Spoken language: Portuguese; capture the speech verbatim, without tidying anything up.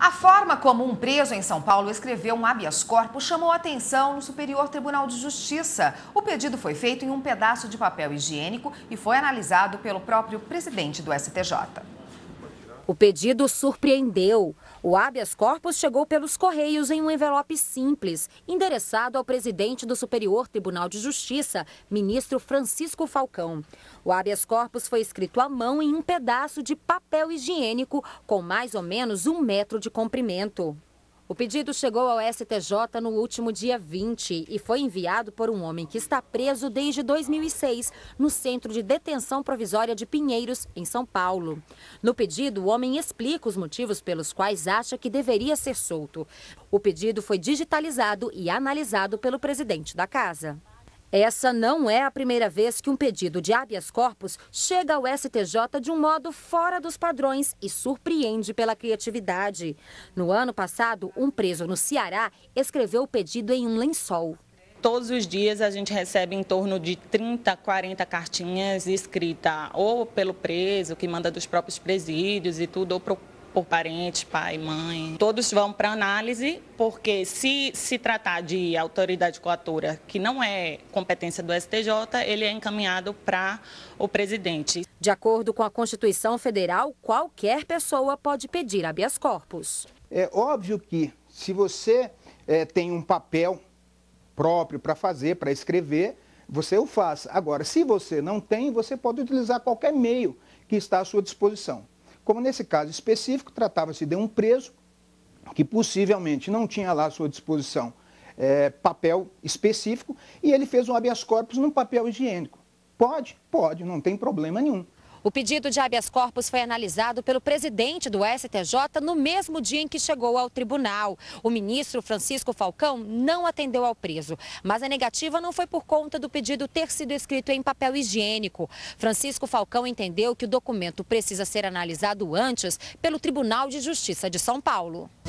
A forma como um preso em São Paulo escreveu um habeas corpus chamou a atenção no Superior Tribunal de Justiça. O pedido foi feito em um pedaço de papel higiênico e foi analisado pelo próprio presidente do S T J. O pedido surpreendeu. O habeas corpus chegou pelos Correios em um envelope simples, endereçado ao presidente do Superior Tribunal de Justiça, ministro Francisco Falcão. O habeas corpus foi escrito à mão em um pedaço de papel higiênico com mais ou menos um metro de comprimento. O pedido chegou ao S T J no último dia vinte e foi enviado por um homem que está preso desde dois mil e seis no Centro de Detenção Provisória de Pinheiros, em São Paulo. No pedido, o homem explica os motivos pelos quais acha que deveria ser solto. O pedido foi digitalizado e analisado pelo presidente da casa. Essa não é a primeira vez que um pedido de habeas corpus chega ao S T J de um modo fora dos padrões e surpreende pela criatividade. No ano passado, um preso no Ceará escreveu o pedido em um lençol. Todos os dias a gente recebe em torno de trinta, quarenta cartinhas escritas ou pelo preso, que manda dos próprios presídios e tudo, ou por por parentes, pai, mãe. Todos vão para análise, porque se se tratar de autoridade coatora, que não é competência do S T J, ele é encaminhado para o presidente. De acordo com a Constituição Federal, qualquer pessoa pode pedir habeas corpus. É óbvio que se você é, tem um papel próprio para fazer, para escrever, você o faz. Agora, se você não tem, você pode utilizar qualquer meio que está à sua disposição. Como nesse caso específico, tratava-se de um preso que possivelmente não tinha lá à sua disposição é, papel específico e ele fez um habeas corpus num papel higiênico. Pode? Pode, não tem problema nenhum. O pedido de habeas corpus foi analisado pelo presidente do S T J no mesmo dia em que chegou ao tribunal. O ministro Francisco Falcão não atendeu ao preso, mas a negativa não foi por conta do pedido ter sido escrito em papel higiênico. Francisco Falcão entendeu que o documento precisa ser analisado antes pelo Tribunal de Justiça de São Paulo.